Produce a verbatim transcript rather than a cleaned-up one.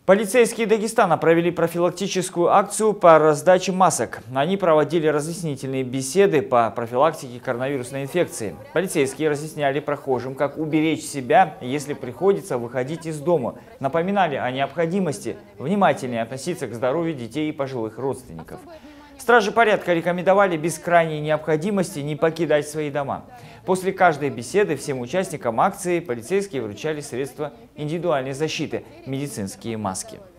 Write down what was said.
Полицейские Дагестана провели профилактическую акцию по раздаче масок. Они проводили разъяснительные беседы по профилактике коронавирусной инфекции. Полицейские разъясняли прохожим, как уберечь себя, если приходится выходить из дома. Напоминали о необходимости внимательнее относиться к здоровью детей и пожилых родственников. Стражи порядка рекомендовали без крайней необходимости не покидать свои дома. После каждой беседы всем участникам акции полицейские вручали средства индивидуальной защиты – медицинские маски.